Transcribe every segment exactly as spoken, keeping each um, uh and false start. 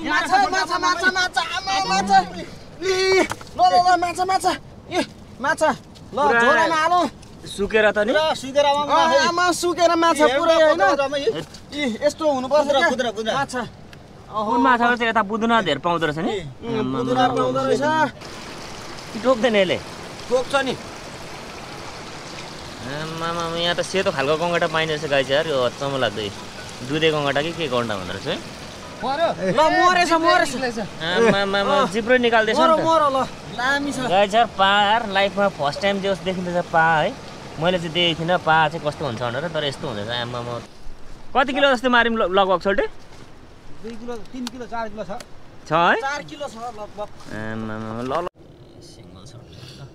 माछा माछा माछा माछा आमा माछा इ ल ल ल माछा माछा इ माछा ल झोलामा हालौ सुकेर त नि सुकेर आमा सुकेर माछा पुरै हैन इ यस्तो हुनुपर्छ कुद्रा कुद्रा माछा कुन माछा चाहिँ यता बुदुना धेर पाउँदो रहेछ नि बुदुना पाउँदो रहेछ टोक्दैन यसले टोक्छ नि आमामा यहाँ त सेतो खालको गङ्गटा पाइने रहेछ गाई चाहिँ यो अचम्म लाग्दै दुधे गङ्गटा कि के गङ्गटा भन्दो रहेछ है ल मरेछ मरेछ आमामा जिब्रो निकाल्दैछ नि त मर ल दामी छ गाई चाहिँ पार लाइफमा फर्स्ट टाइम जस देखिँदैछ पा है मैले चाहिँ देखेको थिइनँ पा चाहिँ कस्तो हुन्छ भनेर तर यस्तो हुँदैछ आमामा कति किलो जस्तो मारिम लगभग सोल्टे दुई किलो तीन किलो चार किलो छ छ है चार किलो छ लगभग आमामा ल ल सिंगल छ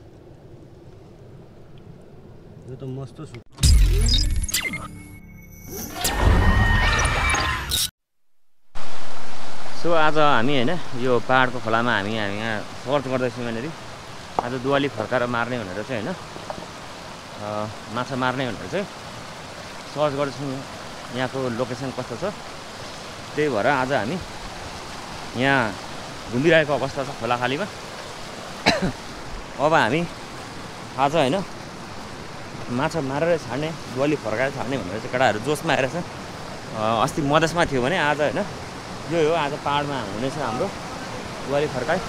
यो त मस्त छु सो आज हामी हैन यो पहाडको खोलामा हामी हामी यहाँ सर्च गर्दैछौँ यहाँनिर आज दुवाली फर्काएर मार्ने भनेर चाहिँ हैन माछा मार्ने भनेर चाहिँ सर्च गर्दैछौँ यहाँको लोकेसन कस्तो छ त्यही भएर आज हामी यहाँ घुमिरहेको अवस्था छ खोलाखालीमा अब हामी आज हैन माछा मारेर छाड्ने दुवाली फर्काएर छाड्ने भनेर चाहिँ केटाहरू जोसमा आएर छ अस्ति मधेसमा थियो भने आज हैन यो हो आज पहाडमा हुनेछ हाम्रो दुवाली फर्काइ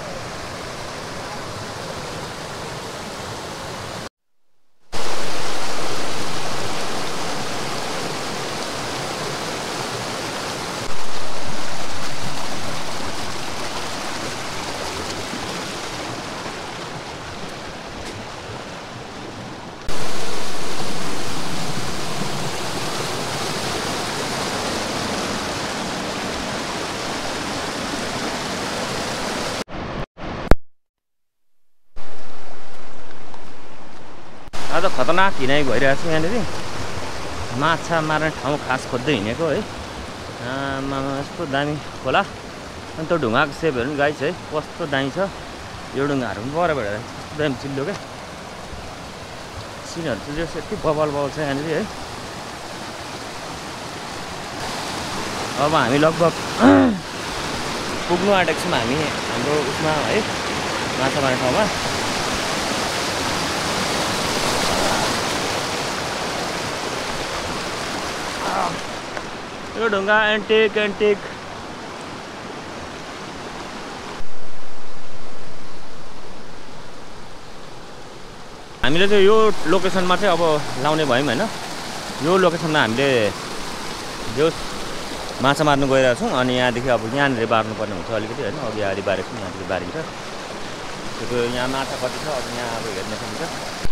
आज खतरनाक हिँडाइ भइरहेको छ यहाँनिर माछा मार्ने ठाउँ खास खोज्दै हिँडेको है आमा यस्तो दामी खोला अनि त्यो ढुङ्गाको सेपहरू पनि गाई छ है कस्तो दामी छ यो ढुङ्गाहरू पनि बराबर कस्तो दामी चिल्लो क्या सिनहरू चाहिँ यति बबल बबल छ यहाँनिर है अब हामी लगभग पुग्नु आँटेको छौँ हामी हाम्रो उसमा है माछा मार्ने ठाउँमा यो ढुङ्गा एन्टिक एन्टिक हामीले चाहिँ यो लोकेसनमा चाहिँ अब लाउने भयौँ होइन यो लोकेसनमा हामीले जो माछा मार्नु गइरहेको छौँ अनि यहाँदेखि अब यहाँनिर बार्नुपर्ने हुन्छ अलिकति होइन अघि अगाडि बारेको छौँ यहाँदेखि बारिन्छ त्यो यहाँ माछा कति छ अब यहाँ अब हेर्ने हुन्छ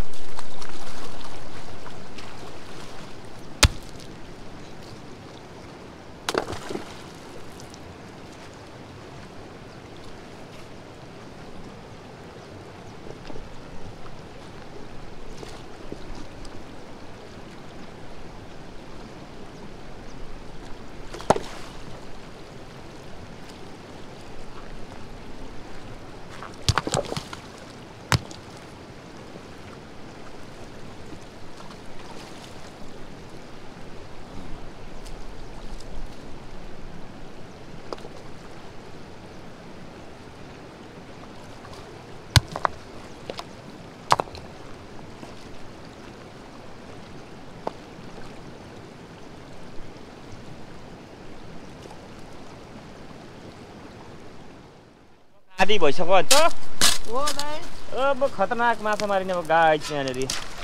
आदि भइसक्यो अन्त ओ दाइ अब खतरनाक माछा मारिने अब गाई छ यहाँनिर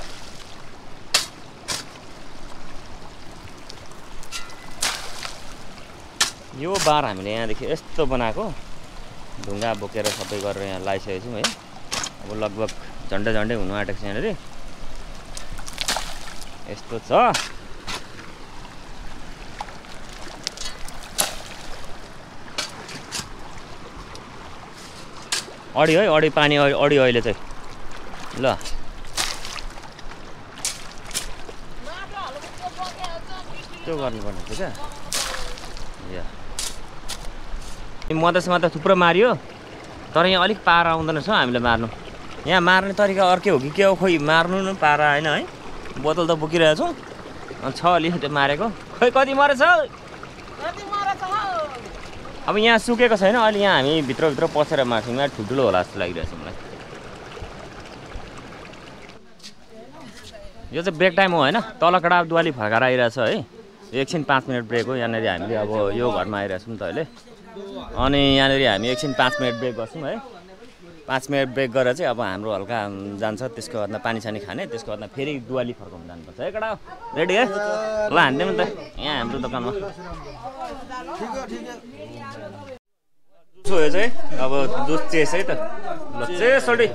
यो बार हामीले यहाँदेखि यस्तो बनाएको ढुङ्गा बोकेर सबै गरेर यहाँ लगाइसकेको छौँ है अब लगभग झन्डै झन्डै हुनु आँटेको छ यहाँनिर यस्तो छ अडी है अडी पानी अडी अहिले चाहिँ ल त्यो गर्नुपर्ने थियो क्या मधेसमा त थुप्रो मारियो तर यहाँ अलिक पारा आउँदैन छ हामीलाई मार्नु यहाँ मार्ने तरिका अर्कै हो कि के हो खोइ मार्नु न पारा होइन है बोतल त बोकिरहेको छौँ अनि छ अलिकति मारेको खोइ कति मरेछ अब यहाँ सुकेको छैन अहिले यहाँ हामी भित्रभित्र पसेर मार्छौँ यहाँ ठुल्ठुलो होला जस्तो लागिरहेछ मलाई यो चाहिँ ब्रेक टाइम हो होइन तल कडा दुवाली फर्काएर आइरहेछ है एकछिन पाँच मिनट ब्रेक हो यहाँनिर हामीले अब यो घरमा आइरहेछौँ त अहिले अनि यहाँनिर हामी एकछिन पाँच मिनट ब्रेक गर्छौँ है पाँच मिनट ब्रेक गरेर चाहिँ अब हाम्रो हल्का जान्छ त्यसको बादमा पानी सानी खाने त्यसको बादमा फेरि दुवाली फर्काउनु जानुपर्छ है कडा रेडी है ल हान्दिउँ नि त यहाँ हाम्रो दोकानमा जुस हो यो चाहिँ अब जुस चेस है त ल चेस सोल्टी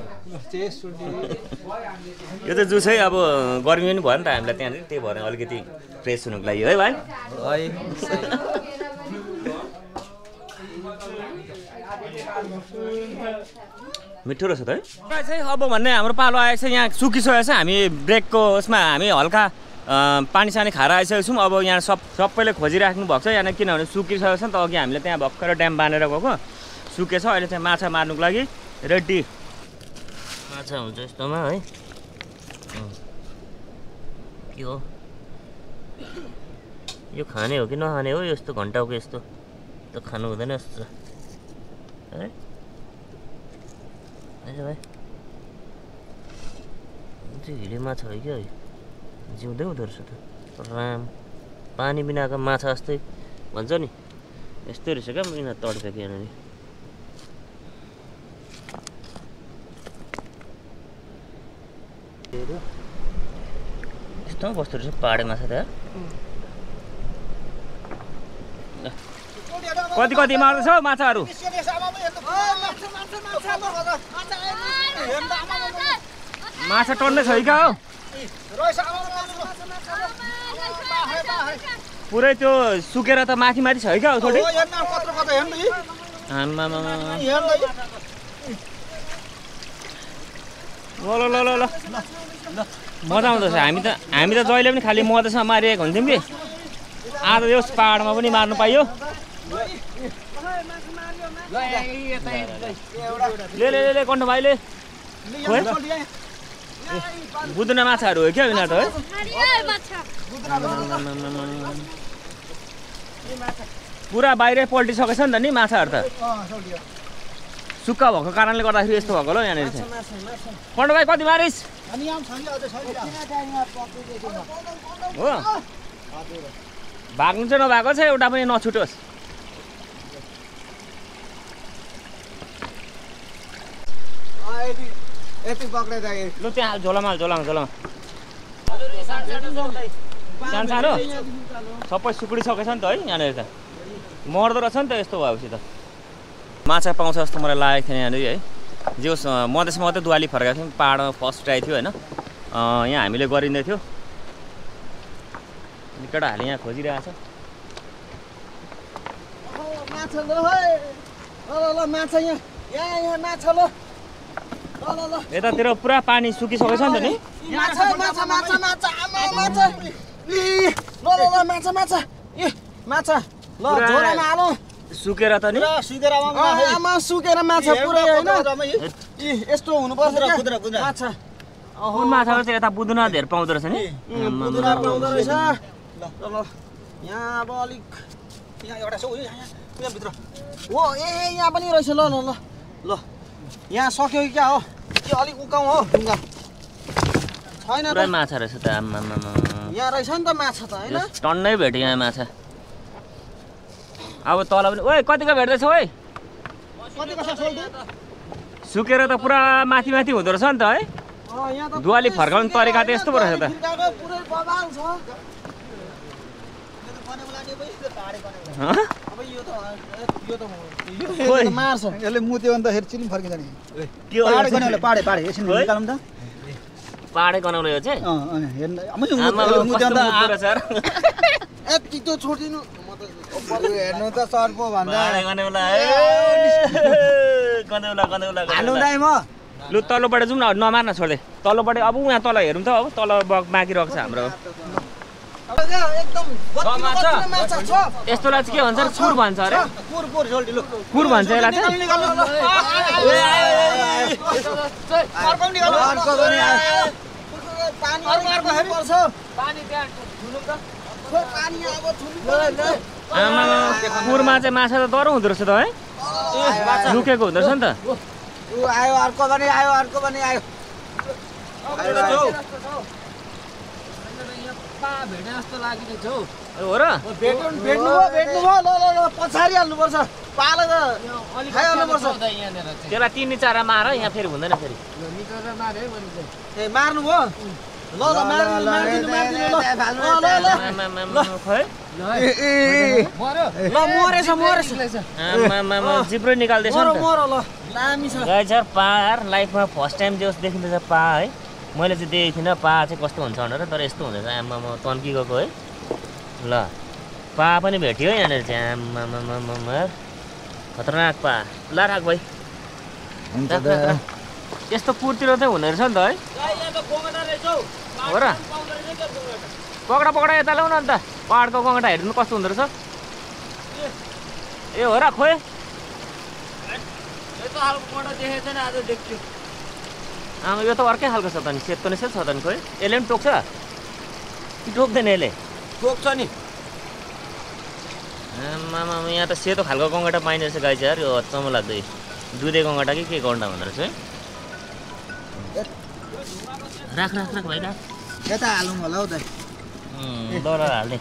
यो चाहिँ जुस है अब गर्मी पनि भयो नि त हामीलाई त्यहाँनिर त्यही भएर अलिकति फ्रेस हुनुको लागि है भाइ मिठो रहेछ त है चाहिँ अब भन्ने हाम्रो पालो आएको छ यहाँ सुकिसकेको छ हामी ब्रेकको उसमा हामी हल्का पानी सानी खाएर आइसकेको छौँ अब यहाँ सब सबैले खोजिराख्नु भएको छ यहाँ किनभने सुकिसकेको छ नि त अघि हामीले त्यहाँ भर्खर ड्याम बाँधेर गएको सुकेछ अहिले चाहिँ माछा मार्नुको लागि रेडी माछा हुन्छ यस्तोमा है के हो यो खाने हो कि नखाने हो यस्तो घन्टाको यस्तो त खानु हुँदैन जस्तो है भाइ चाहिँ हिले माछा हो क्या जिउँदै हुँदो रहेछ त राम पानी बिनाको माछा जस्तै भन्छ नि यस्तै रहेछ क्या यिनीहरू तड्का कि यहाँनिर यस्तो कस्तो रहेछ पाहाडे माछा त कति कति मार्दैछ हौ माछाहरू माछा टन्नै छ क्या हौ पुरै त्यो सुकेर त माथि माथि छ क्या हौ थोरै ल ल ल ल मजा आउँदैछ हामी त हामी त जहिले पनि खालि मधेसमा मारिएको हुन्थ्यौँ कि आज यो पाहाडमा पनि मार्नु पाइयो ले ले ले कण्ठ भाइले बुदुना माछाहरू हो क्या यिनीहरू त है पुरा बाहिरै पल्टिसकेछ नि त नि माछाहरू त सुक्खा भएको कारणले गर्दाखेरि यस्तो भएको होला यहाँनिर चाहिँ कण्ठ भाइ कति मारिस हो भाग्नु चाहिँ नभएको छ एउटा पनि नछुटोस् लु त्यहाँ झोलामा झोलामा झोलामा सानो सानो सबै सुक्डिसकेछ नि त है यहाँनिर त मर्दो रहेछ नि त यस्तो भएपछि त माछा पाउँछ जस्तो मलाई लागेको थिएन यहाँनिर है जे होस् मधेसमा मात्रै दुवाली फर्काएको थियौँ पाहाडमा फर्स्ट ट्राई थियो होइन यहाँ हामीले गरिँदै थियो केटाहरूले यहाँ खोजिरहेछ माछा ल ल माछा यहाँ यहाँ यहाँ माछा ल यतातिर पुरा पानी सुकिसकेछ नि त नि माछा माछा माछा माछा आमा माछा ल ल ल माछा माछा ए माछा ल झोलामा हालो सुकेर त नि सुकेर आमा सुकेर माछा पुरै हैन इ यस्तो हुनुपर्छ क्या माछा कुन माछाको चाहिँ यता बुदुना धेर पाउँदो रहेछ नि बुदुना पाउँदो रहेछ ल ल यहाँ अब अलिक यहाँ एउटा छ यहाँ भित्र हो ए यहाँ पनि रहेछ ल ल ल ल यहाँ सक्यो कि क्या हो के अलिक उकाउ हो ढुङ्गा छैन पुरै माछा रहेछ त आम्मा यहाँ रहेछ नि त माछा त हैन टन्नै भेट्यो यहाँ माछा अब तल पनि ओइ कतिको भेट्दैछ ओइ कतिको छ सोल्टी सुकेर त पुरा माथि माथि हुँदो रहेछ नि त है यहाँ त दुवाली फर्काउने तरिका त यस्तो पो रहेछ त पुरै बबाल छ अब यो त यो त यो मार्छ यसले मुत्यो भने त फेरि चिल्म फर्किन्छ नि के हो पाडे गनाउले पाडे पाडे एकछिन निकालौँ त पाडे गनाउले यो चाहिँ अँ अँ हेर्न मुत्यो मुत्यो त सर यति त छोडिदिनु हेर्नु त सर पो भन्दा पाडे गनाउला ए गनाउला गनाउला हाल्नु दाइ म लु तल्लोबाट जाउँ न नमार्न छोड्दै तल्लोबाट अब उहाँ तल हेरौँ त अब तल बाँकी रहेको छ हाम्रो एकदम माछा माछा छ यस्तोलाई चाहिँ के भन्छ कुर भन्छ अरे पुर पुर सोल्टी लु कुर भन्छ यसलाई चाहिँ अर्को निकाल्नु अर्को पनि पानी अर्को अर्को हेरि पर्छ पानी त्यहाँ ठुलो त खो पानी अब ठुलो आमा पुरमा चाहिँ माछा त डह्रो हुँदो रहेछ त है लुकेको हुँदो रहेछ नि त ऊ आयो अर्को पनि आयो अर्को पनि आयो भेटे जस्तो लागिरहेछ हौ हो र भेट्नु भेट्नु भयो भेट्नु भयो ल ल ल पछाडि हाल्नुपर्छ पालो त खाइहाल्नुपर्छ त्यसलाई तिन चारा मार यहाँ फेरि हुँदैन फेरि ए मार्नु भयो ल ल मार्नु मार्दिनु मार्दिनु ल ल ल खै ल मरेछ मरेछ आमा जिब्रो निकाल्दैछ मर नि त मर ल दामी छ गाई छ पा लाइफमा फर्स्ट टाइम जो देखिँदैछ पा है मैले चाहिँ देखेको थिइनँ पा चाहिँ कस्तो हुन्छ भनेर तर यस्तो हुँदैछ आमा म तन्की गएको है ल पा पनि भेट्यो यहाँनिर चाहिँ आमा खतरनाक पा ल राख भाइ हुन्छ राख, राख, राख। यस्तो पुरतिर चाहिँ हुने रहेछ नि त है हो र पकडा पकडा यता ल्याउन अन्त पहाडको गङ्गटा हेर्नु कस्तो हुँदो रहेछ ए हो र खोइ आमा यो त अर्कै खालको छ त नि सेतो नै सेतो छ त नि खोइ यसले पनि टोक्छ कि टोक्दैन यसले टोक्छ नि आमा यहाँ त सेतो खालको गङ्गटा पाइने रहेछ गाई चाहिँ यो अचम्म लाग्दै दुधे गङ्गटा कि के गङ्गटा भन्दो रहेछ है राख राख राख भाइ राख यता हालौँ होला हौ दाइ डर हाल्ने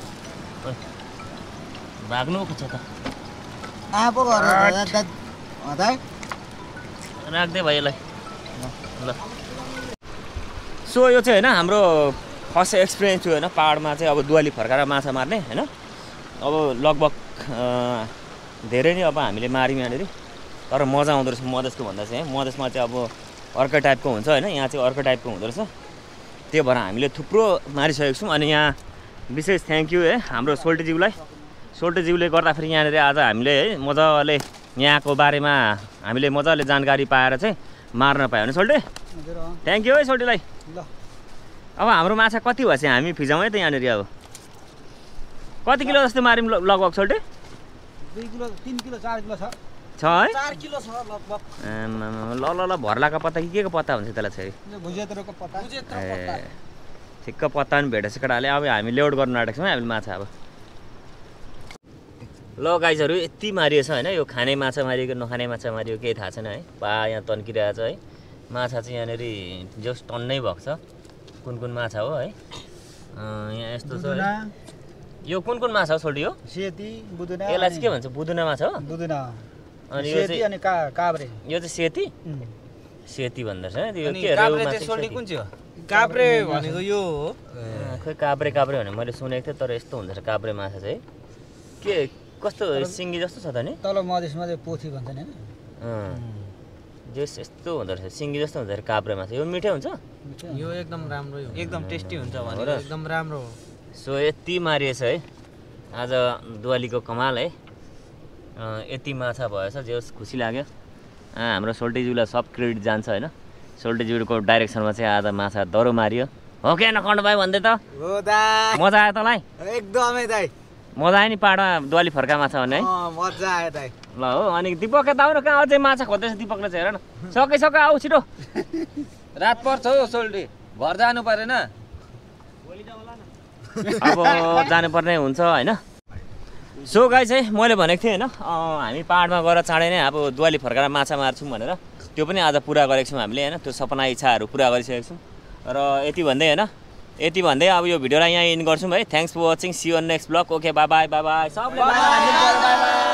भाग्नु खोज्छ त आफू गरेर दाइ राख्दै भाइ यसलाई ल सो यो चाहिँ होइन हाम्रो फर्स्ट एक्सपिरियन्स थियो होइन पाहाडमा चाहिँ अब दुवाली फर्काएर माछा मार्ने होइन अब लगभग धेरै नै अब हामीले मार्यौँ यहाँनिर तर मजा आउँदो रहेछ मधेसको भन्दा चाहिँ मधेसमा चाहिँ अब अर्कै टाइपको हुन्छ होइन यहाँ चाहिँ अर्कै टाइपको हुँदो रहेछ त्यही भएर हामीले थुप्रो मारिसकेको छौँ अनि यहाँ विशेष थ्याङ्क यू है हाम्रो सोल्टेज्यूलाई सोल्टेज्यूले गर्दाखेरि यहाँनिर आज हामीले है मजाले यहाँको बारेमा हामीले मजाले जानकारी पाएर चाहिँ मार्न पायो भने सोल्टे थ्याङ्क यू है सोल्टेलाई ल अब हाम्रो माछा कति भएछ हामी फिजाउँ है त यहाँनिर अब कति किलो जस्तो मार्यौँ लगभग सोल्टे दुई किलो तिन किलो चार किलो छ छ है चार किलो छ लगभग आमामा, ल ल ल भर्लाको पत्ता कि के को पत्ता हुन्छ त्यसलाई चाहिँ भुजेत्रको पत्ता बुझेत्र पत्ता ए ठिक्क पत्ता पनि भेटेछ केटाले अब हामी लोड गर्नु आँटेको छौँ हामीले माछा अब ल गाइजहरू यति मारिएछ होइन यो खाने माछा मारियो नखाने माछा मारियो केही थाहा छैन है पा यहाँ तन्किरहेको छ है माछा चाहिँ यहाँनिर जस टन्नै भएको छ कुन कुन माछा हो है यहाँ यस्तो छ है। यो कुन कुन माछा हो सोल्टी हो सेती बुदुना यसलाई चाहिँ के भन्छ बुदुना माछा हो बुदुना अनि यो सेती चाहिँ अनि का काब्रे यो चाहिँ सेती उम्। सेती भन्दो रहेछ है यो अनि के काब्रे रेउमा चाहिँ चाहिँ सोल्टी सेती। कुन चाहिँ हो काब्रे भनेको यो हो अँ, खोइ काब्रे काब्रे भने मैले सुनेको थिएँ तर यस्तो हुन्छ काब्रे माछा चाहिँ के कस्तो सिङ्गी जस्तो छ त नि तल मधेसमा चाहिँ पोथी भन्छन् होइन अँ जस यस्तो हुँदो रहेछ सिङ्गी जस्तो हुन्छ अरे काब्रे माछा यो मिठै हुन्छ यो एकदम राम्रो हो एकदम टेस्टी हुन्छ हो भने र? एकदम राम्रो हो सो यति मारिएछ है आज दुवालीको कमाल है अँ, यति माछा भएछ जे होस् खुसी लाग्यो अँ, हाम्रो सोल्टेज्यूलाई सब क्रेडिट जान्छ होइन सोल्टेज्यूको डाइरेक्सनमा चाहिँ आज माछा दह्रो मारियो हो क्या नखण्ड भाइ भन्दै त हो दाइ मजा आयो तँलाई एकदमै दाइ मजा आयो नि पाहाडमा दुवाली फर्का माछा भन्ने है अँ, मजा आयो दाइ ल हो अनि दिपक यता आउनु कहाँ अझै माछा खोज्दैछ दिपकले चाहिँ हेर न सके सके आऊ छिटो रात पर्छ हौ सोल्टी घर जानु परेन अब जानुपर्ने हुन्छ होइन सो गाई चाहिँ मैले भनेको थिएँ होइन अँ, हामी पाहाडमा गएर चाँडै नै अब दुवाली फर्काएर माछा मार्छौँ भनेर त्यो पनि आज पुरा गरेको छौँ हामीले होइन त्यो सपना इच्छाहरू पुरा गरिसकेको छौँ र यति भन्दै होइन यति भन्दै अब यो भिडियोलाई यहाँ इन गर्छौँ है thanks for watching see you next vlog okay bye bye bye bye सबले bye।